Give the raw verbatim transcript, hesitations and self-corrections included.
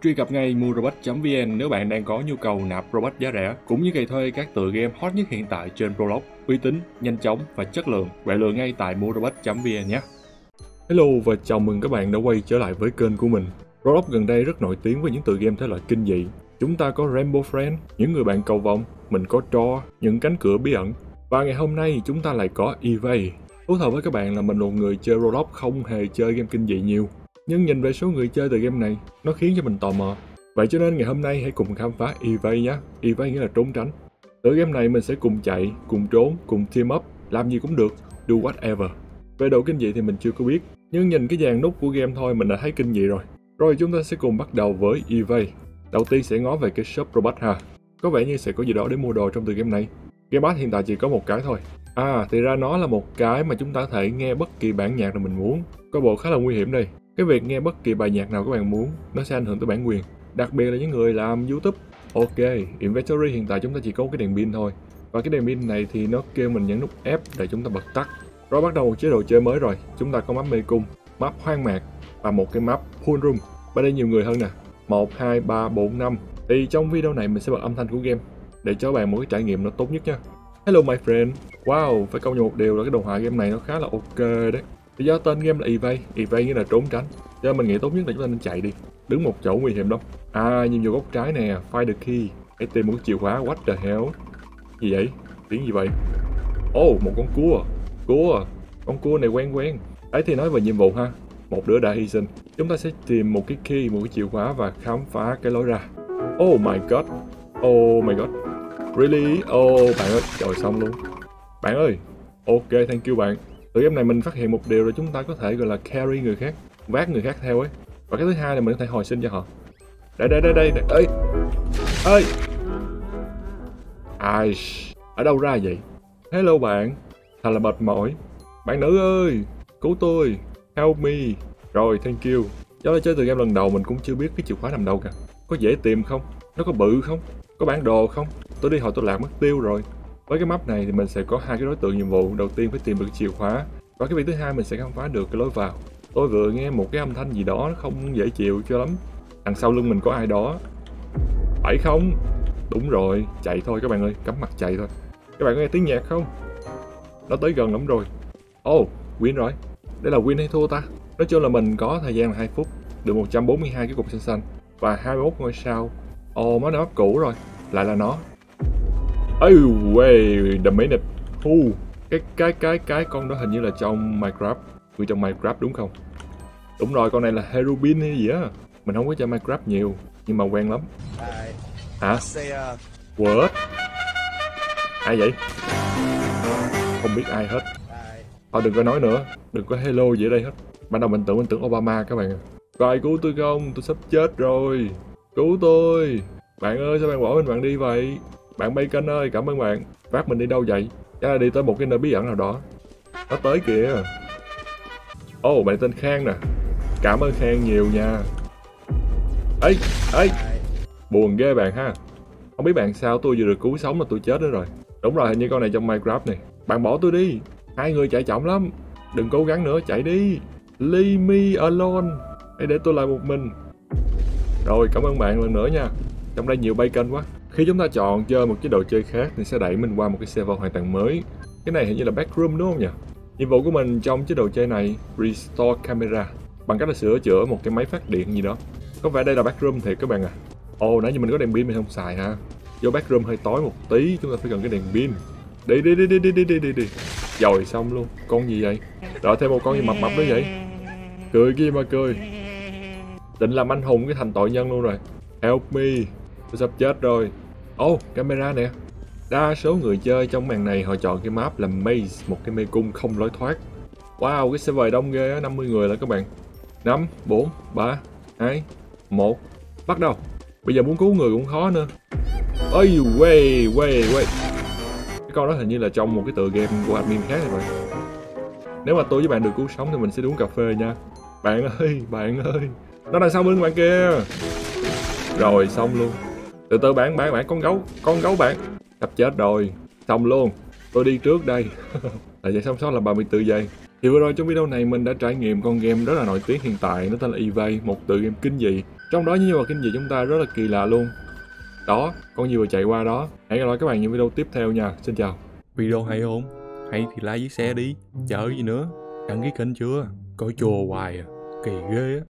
Truy cập ngay mua robot chấm vn nếu bạn đang có nhu cầu nạp robot giá rẻ, cũng như cày thuê các tựa game hot nhất hiện tại trên Roblox, uy tín, nhanh chóng và chất lượng. Bạn lựa ngay tại mua robot chấm vn nhé. Hello và chào mừng các bạn đã quay trở lại với kênh của mình. Roblox gần đây rất nổi tiếng với những tựa game thể loại kinh dị. Chúng ta có Rainbow Friends, những người bạn cầu vồng, mình có Door, những cánh cửa bí ẩn. Và ngày hôm nay chúng ta lại có Evade. Thú thật với các bạn là mình là một người chơi Roblox không hề chơi game kinh dị nhiều. Nhưng nhìn về số người chơi từ game này, nó khiến cho mình tò mò. Vậy cho nên ngày hôm nay hãy cùng khám phá Evade nhé. Evade nghĩa là trốn tránh. Tựa game này mình sẽ cùng chạy, cùng trốn, cùng team up, làm gì cũng được, do whatever. Về độ kinh dị thì mình chưa có biết, nhưng nhìn cái dàn nút của game thôi mình đã thấy kinh dị rồi. Rồi chúng ta sẽ cùng bắt đầu với Evade. Đầu tiên sẽ ngó về cái shop robot ha. Có vẻ như sẽ có gì đó để mua đồ trong tựa game này. Game pass hiện tại chỉ có một cái thôi. À, thì ra nó là một cái mà chúng ta có thể nghe bất kỳ bản nhạc nào mình muốn. Coi bộ khá là nguy hiểm đây. Cái việc nghe bất kỳ bài nhạc nào các bạn muốn, nó sẽ ảnh hưởng tới bản quyền. Đặc biệt là những người làm YouTube. Ok, inventory hiện tại chúng ta chỉ có cái đèn pin thôi. Và cái đèn pin này thì nó kêu mình nhấn nút F để chúng ta bật tắt. Rồi bắt đầu một chế độ chơi mới rồi. Chúng ta có map mê cung, map hoang mạc và một cái map pool room. Bên đây nhiều người hơn nè. một, hai, ba, bốn, năm. Thì trong video này mình sẽ bật âm thanh của game để cho bạn một cái trải nghiệm nó tốt nhất nha. Hello my friend. Wow, phải công nhận một điều là cái đồ họa game này nó khá là ok đấy. Thì do tên game là Evade, Evade nghĩa là trốn tránh. Cho nên mình nghĩ tốt nhất là chúng ta nên chạy đi. Đứng một chỗ nguy hiểm lắm. À, nhiệm vụ góc trái nè, find the key. Hãy tìm một cái chìa khóa, what the hell. Gì vậy? Tiếng gì vậy? Oh, một con cua. Cua, con cua này quen quen. Đấy thì nói về nhiệm vụ ha. Một đứa đã hy sinh. Chúng ta sẽ tìm một cái key, một cái chìa khóa và khám phá cái lối ra. Oh my god. Oh my god. Really? Oh bạn ơi, trời xong luôn. Bạn ơi. Ok, thank you bạn. Từ game này mình phát hiện một điều là chúng ta có thể gọi là carry người khác, vác người khác theo ấy. Và cái thứ hai là mình có thể hồi sinh cho họ. Đây đây đây đây, đây. Ê. Ê. Ai, ở đâu ra vậy? Hello bạn. Thật là mệt mỏi. Bạn nữ ơi, cứu tôi. Help me. Rồi, thank you. Do là chơi từ game lần đầu mình cũng chưa biết cái chìa khóa nằm đâu cả. Có dễ tìm không? Nó có bự không? Có bản đồ không? Tôi đi hồi tôi lạc mất tiêu rồi. Với cái map này thì mình sẽ có hai cái đối tượng nhiệm vụ. Đầu tiên phải tìm được chìa khóa. Và cái việc thứ hai mình sẽ khám phá được cái lối vào. Tôi vừa nghe một cái âm thanh gì đó không dễ chịu cho lắm. Đằng sau lưng mình có ai đó. Phải không? Đúng rồi, chạy thôi các bạn ơi, cắm mặt chạy thôi. Các bạn có nghe tiếng nhạc không? Nó tới gần lắm rồi. Oh, win rồi. Đây là win hay thua ta? Nói chung là mình có thời gian là hai phút, được một trăm bốn mươi hai cái cục xanh xanh và hai mươi mốt ngôi sao. Ồ, oh, nó đã map cũ rồi. Lại là nó. Oh, wait a minute. Uh, cái cái cái cái con đó hình như là trong Minecraft. Người trong Minecraft đúng không? Đúng rồi, con này là Herubin hay gì á. Mình không có chơi Minecraft nhiều, nhưng mà quen lắm. Hả? What? Ai vậy? Không biết ai hết. Thôi đừng có nói nữa, đừng có hello gì ở đây hết. Ban đầu mình tưởng mình tưởng Obama các bạn. Có ai cứu tôi không? Tôi sắp chết rồi. Cứu tôi. Bạn ơi, sao bạn bỏ mình bạn đi vậy? Bạn Bacon ơi, cảm ơn bạn. Vác mình đi đâu vậy? Chắc là đi tới một cái nơi bí ẩn nào đó. Nó tới kìa. Ồ, oh, bạn tên Khang nè. Cảm ơn Khang nhiều nha. Ê, ê. Buồn ghê bạn ha. Không biết bạn sao tôi vừa được cứu sống là tôi chết nữa rồi. Đúng rồi, hình như con này trong Minecraft này. Bạn bỏ tôi đi. Hai người chạy chậm lắm. Đừng cố gắng nữa, chạy đi. Leave me alone. Hãy để tôi lại một mình. Rồi, cảm ơn bạn lần nữa nha. Trong đây nhiều bacon quá. Khi chúng ta chọn chơi một chế độ chơi khác thì sẽ đẩy mình qua một cái server hoàn toàn mới. Cái này hình như là backroom đúng không nhỉ? Nhiệm vụ của mình trong chế độ chơi này restore camera bằng cách là sửa chữa một cái máy phát điện gì đó. Có vẻ đây là backroom thiệt các bạn à. Ồ, nãy giờ mình có đèn pin mình không xài ha. Vô backroom hơi tối một tí, chúng ta phải cần cái đèn pin. Đi đi đi đi đi đi đi đi đi. Rồi xong luôn. Con gì vậy? Đợi thêm một con gì mập mập nữa vậy. Cười kia mà cười. Định làm anh hùng cái thành tội nhân luôn rồi. Help me. Tôi sắp chết rồi. Oh, camera nè. Đa số người chơi trong màn này họ chọn cái map là Maze, một cái mê cung không lối thoát. Wow, cái server đông ghê á, năm mươi người là các bạn. Năm, bốn, ba, hai, một. Bắt đầu. Bây giờ muốn cứu người cũng khó nữa. Ôi, wait, wait, wait. Cái con đó hình như là trong một cái tựa game của admin khác rồi. Nếu mà tôi với bạn được cứu sống thì mình sẽ đi uống cà phê nha. Bạn ơi, bạn ơi. Nó đằng sau lưng bạn kia. Rồi, xong luôn. Từ từ bạn, bạn, bạn, con gấu, con gấu bạn. Sắp chết rồi. Xong luôn. Tôi đi trước đây. Thời gian sống sót là ba mươi tư giây. Thì vừa rồi trong video này mình đã trải nghiệm con game rất là nổi tiếng hiện tại. Nó tên là Evade, một tựa game kinh dị. Trong đó những nhân vật kinh dị chúng ta rất là kỳ lạ luôn. Đó, con gì vừa chạy qua đó. Hẹn gặp lại các bạn những video tiếp theo nha. Xin chào. Video hay không? Hay thì like với share đi. Chờ gì nữa? Đăng ký kênh chưa? Coi chùa hoài à. Kỳ ghê á.